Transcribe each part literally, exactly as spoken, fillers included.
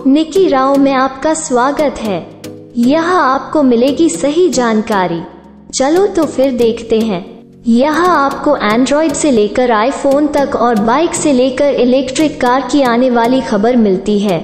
निकी राव में आपका स्वागत है। यहाँ आपको मिलेगी सही जानकारी। चलो तो फिर देखते हैं। यहाँ आपको एंड्रॉइड से लेकर आईफोन तक और बाइक से लेकर इलेक्ट्रिक कार की आने वाली खबर मिलती है।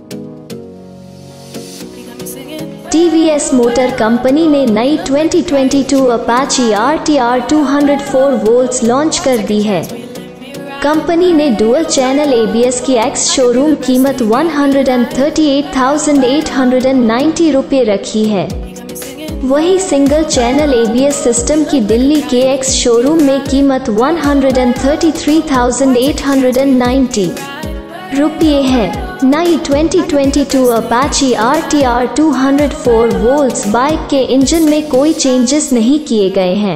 T V S motor company ने नई twenty twenty two Apache R T R two hundred four volts launch कर दी है। कंपनी ने dual channel A B S की एक्स शोरूम कीमत एक लाख अड़तीस हज़ार आठ सौ नब्बे रुपये रखी है। वही single channel A B S system की दिल्ली के एक्स शोरूम में कीमत एक लाख तैंतीस हज़ार आठ सौ नब्बे रुपये है। नई twenty twenty two Apache R T R two hundred four volts bike के इंजन में कोई चेंजेस नहीं किए गए हैं।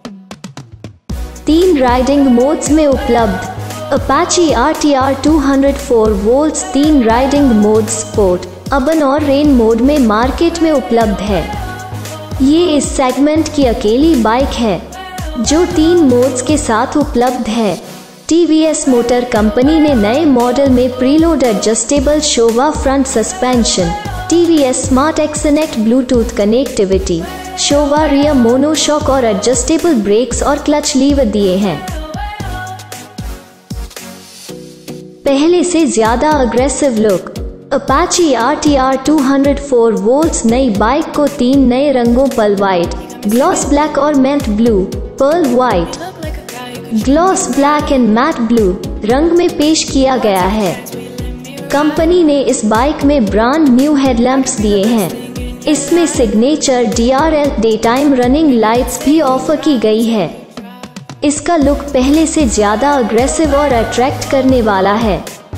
तीन राइडिंग मोड्स में उपलब्ध। Apache R T R two hundred four volts तीन राइडिंग मोड स्पोर्ट, अर्बन और रेन मोड में मार्केट में उपलब्ध है। ये इस सेगमेंट की अकेली बाइक है जो तीन मोड्स के साथ उपलब्ध है। T V S motor company ने नए मॉडल में preload adjustable Showa front suspension, T V S smart Xonnect Bluetooth connectivity, Showa rear monoshock और एडजस्टेबल ब्रेक्स और क्लच लीवर दिए हैं। पहले से ज्यादा aggressive look. Apache R T R two hundred four volts नई बाइक को तीन नए रंगों पर्ल व्हाइट, ग्लॉस ब्लैक और matte blue, pearl white, gloss black and matte blue रंग में पेश किया गया है। कंपनी ने इस बाइक में ब्रांड न्यू हेडलैम्प्स दिए हैं। इसमें signature D R L day time running lights भी ऑफर की गई है। इसका लुक पहले से ज्यादा अग्रेसिव और अट्रैक्ट करने वाला है।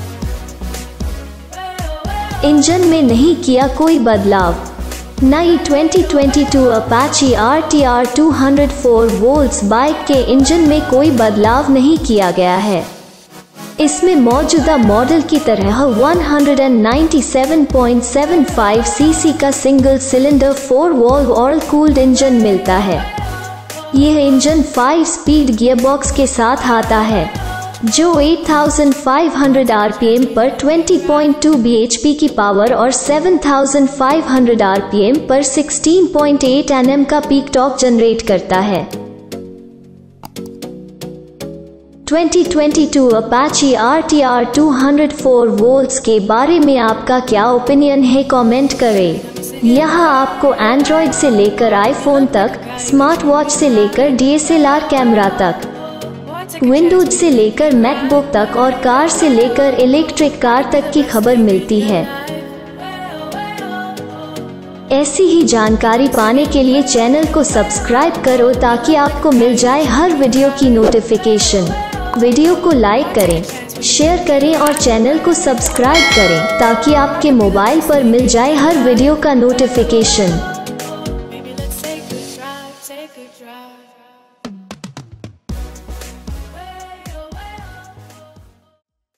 इंजन में नहीं किया कोई बदलाव। नई twenty twenty two Apache R T R two hundred four volts bike के इंजन में कोई बदलाव नहीं किया गया है। इसमें मौजूदा मॉडल की तरह एक सौ सत्तानवे पॉइंट सात पाँच सी सी का single cylinder four valve oil cooled engine मिलता है। यह इंजन फाइव स्पीड गियरबॉक्स के साथ आता है जो आठ हज़ार पाँच सौ आर पी एम पर बीस पॉइंट दो बी एच पी की पावर और सात हज़ार पाँच सौ आर पी एम पर सोलह पॉइंट आठ एन एम का पीक टॉर्क जनरेट करता है। Twenty twenty two Apache R T R two hundred four volts के बारे में आपका क्या ओपिनियन है, कमेंट करें। यहाँ आपको एंड्रॉइड से लेकर आईफोन तक, स्मार्ट वॉच से लेकर D S L R camera तक, विंडोज से लेकर मैकबुक तक और कार से लेकर इलेक्ट्रिक कार तक की खबर मिलती है। ऐसी ही जानकारी पाने के लिए चैनल को सब्सक्राइब करो ताकि आपको मिल जाए हर वीडियो की नोटिफिकेशन। वीडियो को लाइक करें, शेयर करें और चैनल को सब्सक्राइब करें ताकि आपके मोबाइल पर मिल जाए हर वीडियो का नोटिफिकेशन।